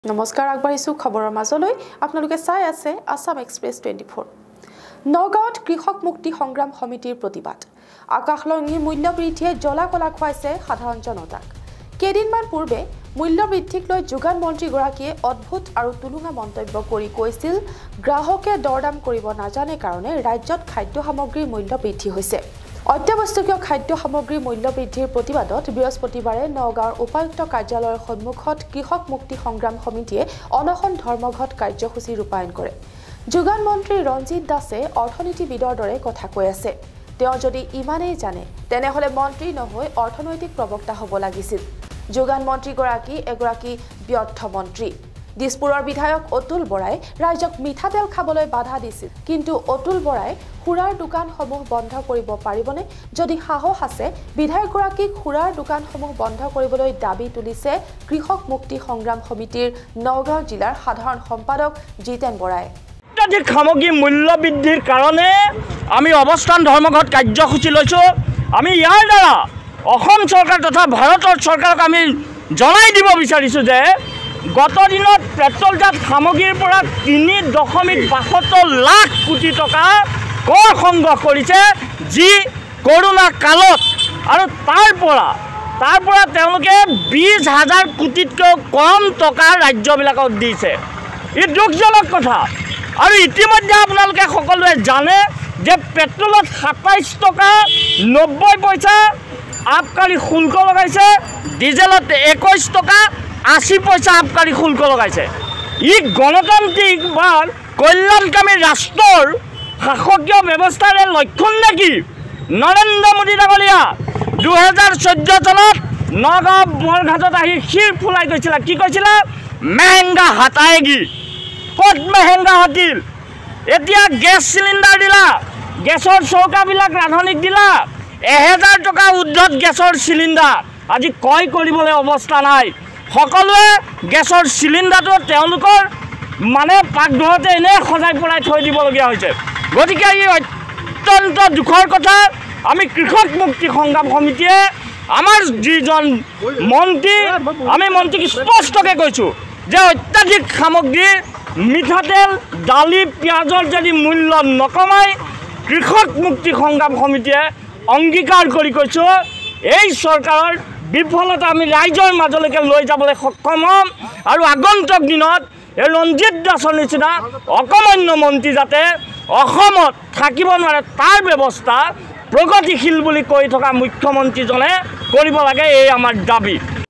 নমস্কাৰ আগবাঢ়িছো খবৰৰ মাজলৈ আপোনালোকে চাই আছে আসাম এক্সপ্ৰেছ 24 নগাঁৱত কৃষক মুক্তি সংগ্ৰাম সমিতিৰ প্ৰতিবাদ আকাশলংঘী মূল্য বৃদ্ধিয়ে জ্বলা-কলা খুৱাইছে সাধাৰণ জনতাক কেইদিনমান পূৰ্বে মূল্য বৃদ্ধিক লৈ যোগান মন্ত্ৰী গৰাকীয়ে অদ্ভুত আৰু তুলুঙা মন্তব্য কৰি কৈছিল গ্ৰাহকে দৰদাম কৰিব নাজানে কাৰণে ৰাজ্যত খাদ্য সামগ্ৰীৰ মূল্য বৃদ্ধি হৈছে অত্যাৱশ্যকীয় খাদ্য সামগ্ৰীৰ মূল্য বৃদ্ধিৰ প্ৰতিবাদত বৃহস্পতিবাৰে নগাঁৱৰ উপায়ুক্ত কাৰ্যালয়ৰ সন্মুখত কৃষক মুক্তি সংগ্ৰাম সমিতিয়ে অনশন ধৰ্মঘট কাৰ্যসূচী ৰূপায়ণ কৰে যোগান মন্ত্ৰী ৰঞ্জিত দাসে অৰ্থনীতিবিদৰ দৰে কথা কৈ আছে তেওঁ যদি ইমানেই জানে তেনেহলে মন্ত্ৰী নহয় অৰ্থনৈতিক প্ৰবক্তা হ'ব লাগিছিল যোগান মন্ত্ৰী গৰাকী এগৰাকী ব্যৰ্থ মন্ত্ৰী দিছপুৰৰ বিধায়ক অতুল বৰাই ৰাজ্যক মিঠাতেল খাবলৈ বাধা দিছিল কিন্তু অতুল বৰাই খুৰাৰ দোকানসমূহ বন্ধ কৰিব পাৰিবনে যদি সাহস আছে বিধায়ক গৰাকীক খুৰাৰ দোকানসমূহ বন্ধ কৰিবলৈ দাবী তুলিছে কৃষক মুক্তি সংগ্ৰাম সমিতিৰ নগাঁও জিলাৰ সাধাৰণ সম্পাদক জিতেন বৰাই অত্যাধিক সামগ্ৰী মূল্য বৃদ্ধিৰ কাৰণে আমি অৱস্থান ধৰ্মঘট কাৰ্যসূচী লৈছো আমি ইয়াৰ দ্বাৰা অসম চৰকাৰ তথা ভাৰতৰ চৰকাৰক আমি জনাই দিব বিচাৰিছো যে গত দিনত পেট্ৰলজাত সামগ্ৰীৰ পৰা 3.72 লাখ কোটি টকা কৰ সংগ্ৰহ কৰিছে যি কৰোনা কালত আৰু তাৰ পৰা তেওঁলোকে 20,000 কোটিতকৈ কম টকা ৰাজ্যবিলাকক দিছে ই দুখজনক কথা আৰু ইতিমধ্যে আপোনালোকে সকলোৱে জানে যে পেট্ৰলত 27 টকা 90 পইচা আবকাৰী শুল্ক লগাইছে ডিজেলত 21 টকা 80 পইচা আবকাৰী শুল্ক লগাইছে ই গণতান্ত্ৰিক বা কল্যাণকামী ৰাষ্ট্ৰৰ শাসকীয় ব্যৱস্থাৰে লক্ষণ নেকি নৰেন্দ্ৰ মোদী ডাঙৰীয়া 2014 চনত নগাঁও বৰঘাটত আহি শিৰ ফুলাই গৈছিল কি কৈছিল মেহেংগা হাতায়েগি ক'ত মেহেংগা হাতিল এতিয়া গেছ চিলিণ্ডাৰ দিলা গেছৰ চৌকাবিলাক ৰান্ধনিক দিলা 1000 টকা উদ্ধত গেছৰ চিলিণ্ডাৰ আজি ক্ৰয় কৰিবলৈ অৱস্থা নাই সকলোৱে গেছৰ চিলিণ্ডাৰটো তেওঁলোকৰ মানে পাকঘৰতে এনে সজাই পৰাই থৈ দিবলগীয়া হৈছে গতিকে এই অত্যন্ত দুখৰ কথা আমি কৃষক মুক্তি সংগ্ৰাম সমিতিয়ে আমাৰ যিজন মন্ত্ৰী আমি মন্ত্ৰীক স্পষ্টকৈ কৈছোঁ যে অত্যাধিক সামগ্ৰীৰ মিঠাতেল দালি পিঁয়াজৰ যদি মূল্য নকমায় কৃষক মুক্তি সংগ্ৰাম সমিতিয়ে অংগীকাৰ কৰি কৈছোঁ এই চৰকাৰৰ বিফলতা আমি ৰাইজৰ মাজলৈকে লৈ যাবলৈ সক্ষম হ'ম আৰু আগন্তুক দিনত এই ৰঞ্জিত দাসৰ নিচিনা অকমান্য মন্ত্ৰী যাতে অসমত থাকিব নোৱাৰে তাৰ ব্যৱস্থা প্ৰগতিশীল বুলি কৈ থকা মুখ্যমন্ত্ৰীজনে কৰিব লাগে এই আমাৰ দাবী